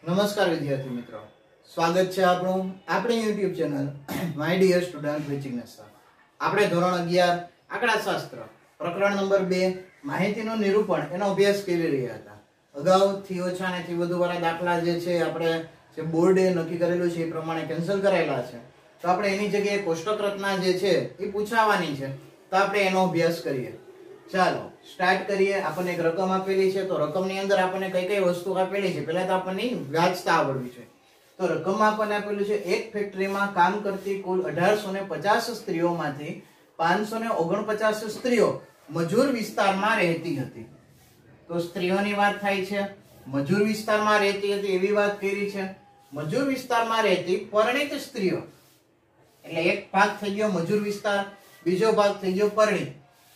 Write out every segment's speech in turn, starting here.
નમસ્કાર વિદ્યાર્થી મિત્રો, સ્વાગત છે આપણું આપણી YouTube channel my dear student વિચિગ્નેસ સર. આપણે ધોરણ 11 આંકડાશાસ્ત્ર પ્રકરણ નંબર 2 માહિતીનું નિરૂપણ એનો અભ્યાસ કરી રહ્યા હતા. અગાઉથી ઓછા અને થી વધુ વાળા દાખલા જે છે આપણે જે બોર્ડે નક્કી કરેલું છે એ પ્રમાણે કેન્સલ કરેલા છે. તો આપણે એની જગ્યાએ કોષ્ટક રચના જે છે એ પૂછાવાની છે, તો આપણે એનો અભ્યાસ કરીએ. ચાલો સ્ટાર્ટ કરીએ. આપણને એક રકમ આપેલી છે, તો રકમની અંદર આપણને કઈ કઈ વસ્તુ આપેલી છે પહેલા તો આપણને વાંચતા આવડવી છે. તો રકમમાં આપણને આપેલું છે એક ફેક્ટરીમાં કામ કરતી કુલ 1850 સ્ત્રીઓમાંથી 549 સ્ત્રીઓ મજૂર વિસ્તારમાં રહેતી હતી. તો સ્ત્રીઓની વાત થાય છે, મજૂર વિસ્તારમાં રહેતી હતી એવી વાત કરી છે. મજૂર વિસ્તારમાં રહેતી પરણિત સ્ત્રીઓ એટલે એક ભાગ થઈ ગયો મજૂર વિસ્તાર, બીજો ભાગ થઈ ગયો પરણિત.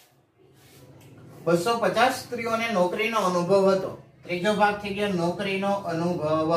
250 સ્ત્રીઓને નોકરીનો અનુભવ હતો, ત્રીજો ભાગ થઈ ગયો નોકરીનો અનુભવ,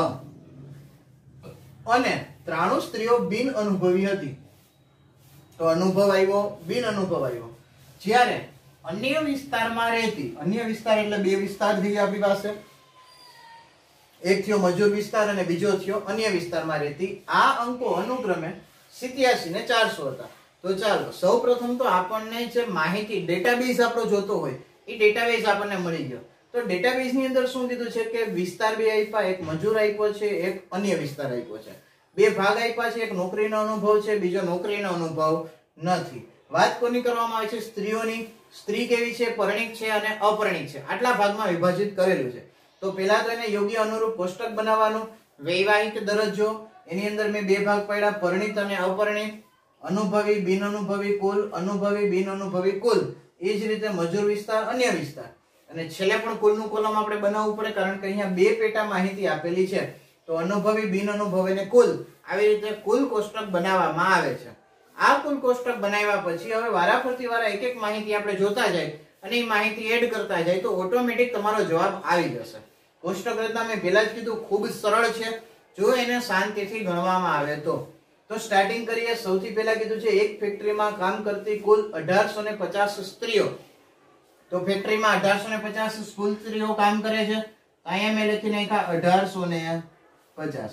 અને 93 સ્ત્રીઓ બિન અનુભવી હતી. તો અનુભવ આવ્યો, બિન અનુભવ આવ્યો. જ્યારે અન્ય વિસ્તારમાં રહેતી, અન્ય વિસ્તાર એટલે બે વિસ્તાર થઈ ગયા આપણી પાસે, એક થયો મજૂર વિસ્તાર અને બીજો થયો અન્ય વિસ્તારમાં રહેતી. આ અંકો અનુક્રમે 87 ને 400 હતા. તો ચાલો સૌપ્રથમ તો આપણને જે માહિતી ડેટાબેઝ આપણો જોતો હોય એ ડેટાબેઝ આપણને મળી ગયો. તો ડેટાબેઝ ની અંદર શું કીધું છે કે વિસ્તાર બે આપ્યા, એક મજૂર આપ્યો છે, એક અન્ય વિસ્તાર આપ્યો છે. બે ભાગ આપ્યા છે, એક નોકરીનો અનુભવ છે, બીજો નોકરીનો અનુભવ નથી. વાત કોની કરવામાં આવે છે? સ્ત્રીઓની. સ્ત્રી કેવી છે? પરિણીત છે અને અપરિણીત છે. આટલા ભાગમાં વિભાજિત કરેલું છે. તો પહેલા તો એને યોગ્ય અનુરૂપ કોષ્ટક બનાવવાનું. વૈવાહિક દરજ્જો એની અંદર મેં બે ભાગ પાડ્યા, પરિણીત અને અપરિણીત, અનુભવી બિન અનુભવી કુલ, અનુભવી બિન અનુભવી કુલ. એ જ રીતે મજૂર વિસ્તાર, અન્ય વિસ્તાર, અને છેલ્લે પણ કુલનું કોલમ આપણે બનાવવું પડે કારણ કે અહીંયા બે પેટા માહિતી આપેલી છે. તો અનુભવી બિન અનુભવી ને કુલ, આવી રીતે કુલ કોષ્ટક બનાવવામાં આવે છે. આ કુલ કોષ્ટક બનાવ્યા પછી હવે વારાફરતી વારા એક એક માહિતી આપણે જોતા જાય અને એ માહિતી એડ કરતા જાય તો ઓટોમેટિક તમારો જવાબ આવી જશે. કોષ્ટક રચના મેં પહેલા જ કીધું ખૂબ જ સરળ છે જો એને શાંતિથી ગણવામાં આવે તો. તો સ્ટાર્ટિંગ કરીએ. સૌથી પહેલા કીધું છે એક ફેક્ટરીમાં કામ કરતી કુલ 1850 સ્ત્રીઓ. તો ફેક્ટરીમાં 1850 કુલ સ્ત્રીઓ કામ કરે છે. અહીંયા મેં લખી નાખ્યા 1850.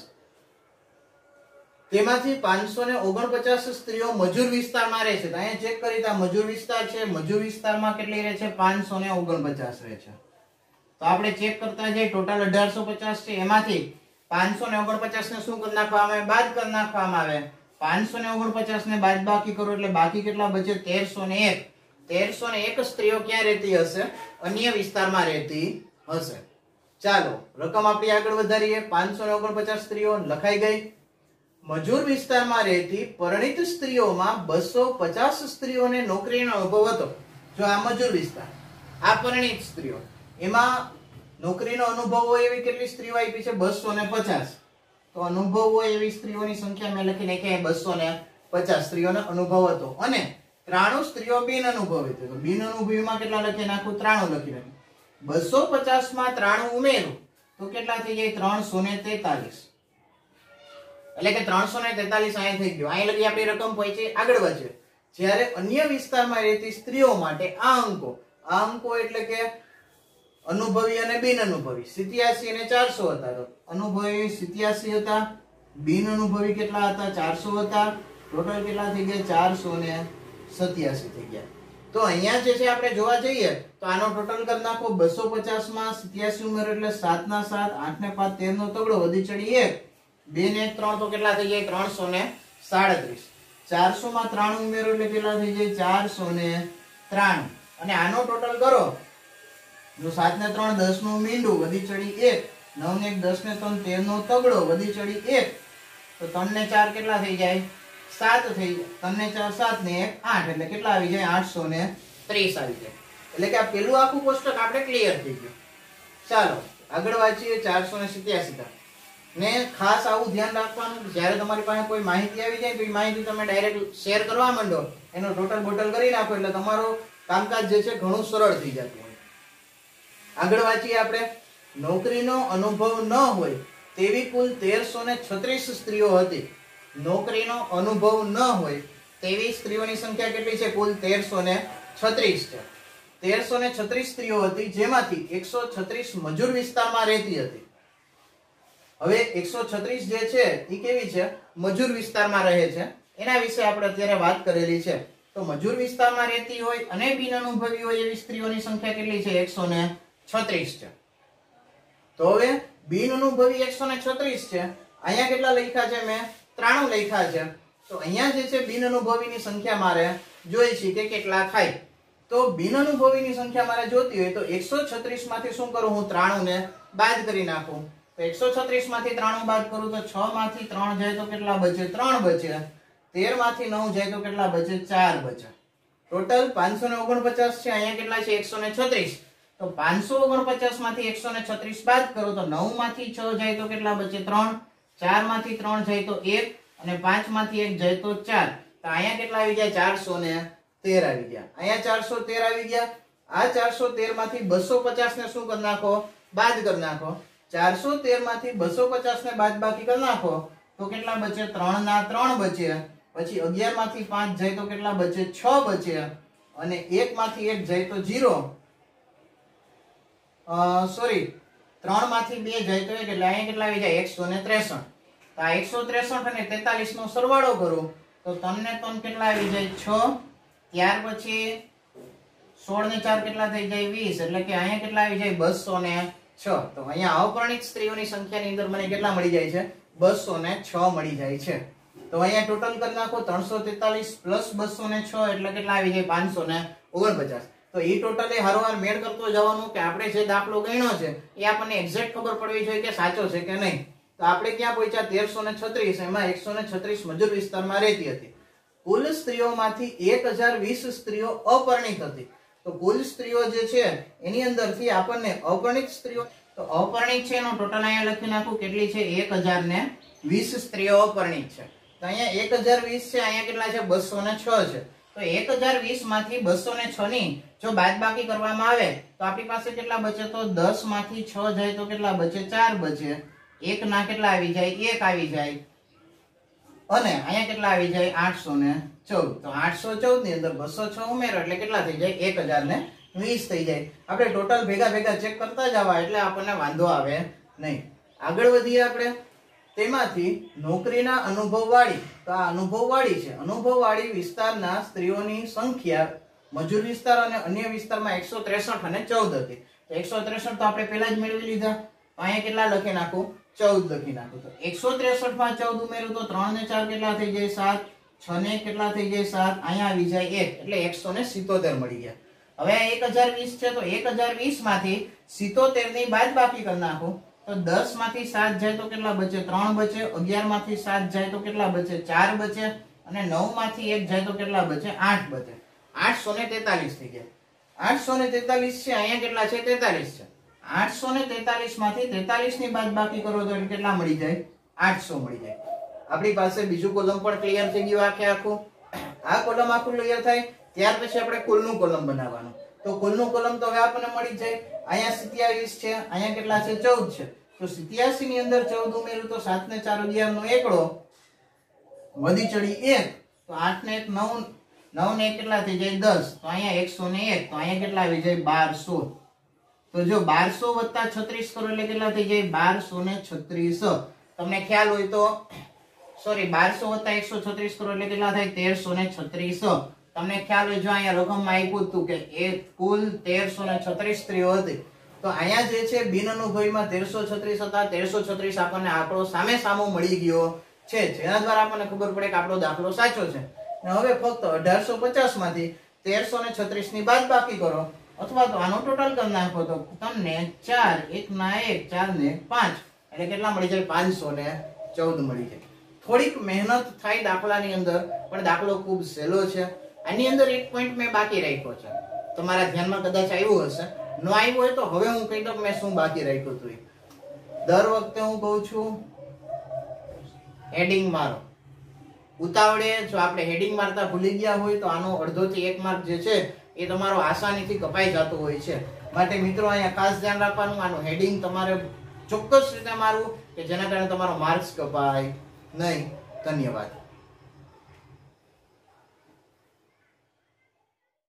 તેમાંથી 549 સ્ત્રીઓ મજૂર વિસ્તારમાં રહે છે. તો અહીંયા ચેક કરી તો મજૂર વિસ્તાર છે, મજૂર વિસ્તારમાં કેટલી રહે છે? 549 રહે છે. તો આપણે ચેક કરતા જઈએ. ટોટલ 1850 છે, એમાંથી 549 ને શું કરી નાખવામાં આવે? બાદ કરી નાખવામાં આવે. 549 ને બાદ બાકી કરો એટલે બાકી કેટલા બચે? 1301. 1301 સ્ત્રીઓ ક્યાં રહેતી હશે? અન્ય વિસ્તારમાં રહેતી હશે. ચાલો રકમ આપણી આગળ વધારીએ. 549 સ્ત્રીઓ લખાઈ ગઈ. મજૂર વિસ્તારમાં રહેતી પરિણીત સ્ત્રીઓમાં 250 સ્ત્રીઓને નોકરીનો અનુભવ હતો. જો આ મજૂર વિસ્તાર, આ પરિણીત સ્ત્રીઓ, એમાં નોકરીનો અનુભવ હોય એવી કેટલી સ્ત્રીઓ આપી છે? 250. તો અનુભવ હોય એવી સ્ત્રીઓની સંખ્યા મેં લખી નાખી 250 સ્ત્રીઓનો અનુભવ હતો. અને 93 સ્ત્રીઓ બિન અનુભવી હતી. તો બિન અનુભવીમાં કેટલા લખી નાખું? 93 લખી નાખું. 250 માં 93 ઉમેરું તો કેટલા થઈ જાય? 343. એટલે કે 343 અહીંયા થઈ ગયો. અહીં લગી આપણી રકમ પહોંચી. આગળ વધે. જ્યારે અન્ય વિસ્તારમાં રહેતી સ્ત્રીઓ માટે આ અંકો એટલે કે અનુભવી અને બિન અનુભવી 87 અને 400 હતા. તો અનુભવી 87 હતા, બિન અનુભવી કેટલા હતા? 400 હતા. ટોટલ કેટલા થઈ ગયા? 487 થઈ ગયા. તો અહીંયા જે છે આપણે જોવા જઈએ તો આનો ટોટલ કરી નાખો. 250 માં 87 ઉમેરો એટલે 7 ના 7, 8 ને 5 13 નો તગડો, વધી ચડી 1, 2 ને 1 3 તો કેટલા થઈ જાય? 337. 400 માં 93 ઉમેરો એટલે કેટલા થઈ જાય? 493. અને આનો ટોટલ કરો જો 7 ને 3 10 નું મીંડું, વધી ચડી 1, 9 ને 1 10 ને 3 13 નો તગડો, વધી ચડી 1, તો 3 ને 4 કેટલા થઈ જાય? 7 થઈ જાય. 3 ને 4 7 ને 1 8 એટલે કેટલા આવી જાય? 830 આવી જાય. એટલે કે આ પેલું આખું કોષ્ટક આપણે ક્લિયર થઈ ગયું. ચાલો આગળ વાંચીએ. 487 ને ખાસ આવું ધ્યાન રાખવાનું જ્યારે તમારી પાસે કોઈ માહિતી આવી જાય તો એ માહિતી તમે ડાયરેક્ટ શેર કરવા માંડો, એનો ટોટલ બોટલ કરી નાખો એટલે તમારું કામકાજ જે છે ઘણું સરળ થઈ જતું હોય. આગળ વાંચીએ આપણે. નોકરીનો અનુભવ ન હોય તેવી કુલ 1336 સ્ત્રીઓ હતી. નોકરીનો અનુભવ ન હોય તેવી સ્ત્રીઓની સંખ્યા કેટલી છે? કુલ 1336 છે. 1336 સ્ત્રીઓ હતી, જેમાંથી 136 મજૂર વિસ્તારમાં રહેતી હતી. હવે 136 જે છે એ કેવી છે? મજૂર વિસ્તારમાં રહે છે. એના વિશે આપણે અત્યારે વાત કરેલી છે. તો મજૂર વિસ્તારમાં રહેતી હોય અને બિન અનુભવી હોય એવી સ્ત્રીઓની સંખ્યા કેટલી છે? 136 છે. તો હવે બિન અનુભવી 136 છે. અહીંયા કેટલા લખ્યા છે? મેં 93 લખ્યા છે. તો અહીંયા જે છે બિન અનુભવીની સંખ્યા મારે જોઈ છે કે કેટલા થાય. તો બિન અનુભવીની સંખ્યા મારે જોતી હોય તો 136 માંથી શું કરું? હું 93 ને બાદ કરી નાખું. તો 136 માંથી 93 બાદ કરું તો 6 માંથી 3 જાય તો કેટલા બચે? 3 બચે. 13 માંથી 9 જાય તો કેટલા બચે? 4 બચે. ટોટલ 549 છે. અહીંયા કેટલા છે? 136. તો 549 માંથી 136 બાદ કરો તો 9 માંથી 6 જાય તો કેટલા બચે? 3. 4 માંથી 3 જાય તો 1 અને 5 માંથી 1 જાય તો 4. તો અહીંયા કેટલા આવી ગયા? 413 આવી ગયા. અહીંયા 413 આવી ગયા. આ 413 માંથી 250 ને શું કરી નાખો? બાદ કરી નાખો. 413 માંથી 250 ને બાદ બાકી કરી નાખો તો કેટલા બચે? 3 ના 3 બચે. પછી 11 માંથી 5 જાય તો કેટલા બચે? 6 બચે. અને 1 માંથી 1 જાય તો 0. સોરી 3 માંથી 2 જાય તો 1 એટલે અહીંયા કેટલા આવી જાય? 163. તો આ 163 અને 43 નો સરવાળો કરું તો તમને કેટલા આવી જાય? 6. ત્યાર પછી 16 ને 4 કેટલા થઈ જાય? 20. એટલે કે અહીંયા કેટલા આવી જાય? 206. તો અહીંયા અપરિણિત સ્ત્રીઓની સંખ્યાની અંદર મને કેટલા મળી જાય છે? 206 મળી જાય છે. તો અહીંયા ટોટલ કરી નાખો 343 પ્લસ 206 એટલે કેટલા આવી જાય? 549. તો એ ટોટલ હરવાર મેળ કરતો જવાનું કે આપણે જે દાખલો ગણ્યો છે એ આપણને એક્ઝેક્ટ ખબર પડવી જોઈએ કે સાચો છે કે નહીં. તો આપણે ક્યાં પહોંચ્યા? 1336. એમાં 136 મજૂર વિસ્તારમાં રહેતી હતી. કુલ સ્ત્રીઓમાંથી 1020 સ્ત્રીઓ અપરિણિત હતી. તો કુલ સ્ત્રીઓ જે છે એની અંદરથી આપણને અપરિણિત સ્ત્રીઓ, તો અપરિણિત છે એનો ટોટલ અહીંયા લખી નાખું કેટલી છે? 1020 સ્ત્રીઓ અપરિણિત છે. તો અહીંયા 1020 છે. અહીંયા કેટલા છે? 206 છે. તો 1020 માંથી 206 ની જો બાદબાકી કરવામાં આવે તો આપણી પાસે કેટલા બચે? તો 10 માંથી 6 જાય તો કેટલા બચે? 4 બચે. 1 ના કેટલા આવી જાય? 1 આવી જાય. અને અહીંયા કેટલા આવી જાય? 814. તો 814 ની અંદર 206 ઉમેરો એટલે કેટલા થઈ જાય? 1020 થઈ જાય. આપણે ટોટલ ભેગા ચેક કરતા જવા એટલે આપણને વાંધો આવે નહીં. આગળ વધીએ આપણે. તેમાંથી નોકરીના અનુભવવાળી, તો આ અનુભવવાળી છે, અનુભવવાળી વિસ્તારના સ્ત્રીઓની સંખ્યા મજૂર વિસ્તાર અને અન્ય વિસ્તારમાં 163 અને 14 હતી. તો 163 તો આપણે પહેલા જ મેળવી લીધા. અહીંયા કેટલા લખી નાખું? 14 લખી નાખું. તો 163 માં 14 ઉમેરું તો 3 ને 4 કેટલા થઈ જાય? 7. 6 ને કેટલા થઈ જાય? 7. અહીંયા આવી જાય 1 એટલે 177 મળી ગયા. હવે 1020 છે તો 1020 માંથી 77 ની બાદબાકી કરી નાખું તો 10 માંથી 7 જાય તો કેટલા બચે? 3 બચે. 11 માંથી 7 જાય તો કેટલા બચે? 4 બચે. અને 9 માંથી 1 જાય તો કેટલા બચે? 8 બચે. 843 થઈ ગયા. 843 છે. અહીંયા કેટલા છે? 43 છે. 843 માંથી 43 ની બાદબાકી કરો તો કેટલા મળી જાય? 800 મળી જાય. આપણી પાસે બીજું કોલમ પણ ક્લિયર થઈ ગયું આખે આખું. આ કોલમ આખું ક્લિયર થાય ત્યાર પછી આપણે કુલનું કોલમ બનાવવાનું. તો કુલનું કોલમ તો હવે આપણને મળી જાય. અહીંયા 27 છે. અહીંયા કેટલા છે? 14 છે. તો 87 ની અંદર 14 ઉમેરું તો 7 ને 4 11 નો એકડો વધી ચડી 1. તો 8 ને 1 9. 9 ને 1 કેટલા થઈ જાય? 10. તો અહીંયા 101. તો અહીંયા કેટલા આવી જાય? 1200. તો જો 1200 વત્તા 36 કરો એટલે કેટલા થઈ જાય? 1236. તમને ખ્યાલ હોય તો સોરી 1200 વત્તા 136 કરો એટલે કેટલા થાય? 1336. તમને ખ્યાલ હોય જો અહીંયા રકમમાં આપ્યું હતું કે એ કુલ 1336 સ્ત્રીઓ હતી. તો અહીંયા જે છે બિન અનુભવીમાં 1336 હતા. 1336 આપણને આંકડો સામે સામો મળી ગયો છે, જેના દ્વારા આપણને ખબર પડે કે આપણો દાખલો સાચો છે. હવે ફક્ત 1850 માંથી 1336 ની બાદબાકી કરો અથવા તો આનો ટોટલ કરી નાખો તો તમને 4 1 ના 1 4 ને 5 એટલે કેટલા મળી જાય? 514 મળી જાય. થોડીક મહેનત થાય દાખલાની અંદર પણ દાખલો ખૂબ સહેલો છે. આની અંદર એક પોઈન્ટ મેં બાકી રાખ્યો છે, તમારા ધ્યાનમાં કદાચ આવ્યું હશે. ન આવ્યું હોય તો હવે હું કહી દઉં મેં શું બાકી રાખ્યું હતું. દર વખતે હું કહું છું હેડિંગ મારો. ઉતાવળે જો આપણે હેડિંગ મારતા ભૂલી ગયા હોય તો આનો અડધો થી 1 માર્ક જે છે એ તમારો આસાનીથી કપાઈ જતો હોય છે. માટે મિત્રો અહીંયા ખાસ ધ્યાન રાખવાનું, આનું હેડિંગ તમારે ચોક્કસ રીતે મારવું કે જેના કારણે તમારો માર્ક્સ કપાય નહીં. ધન્યવાદ.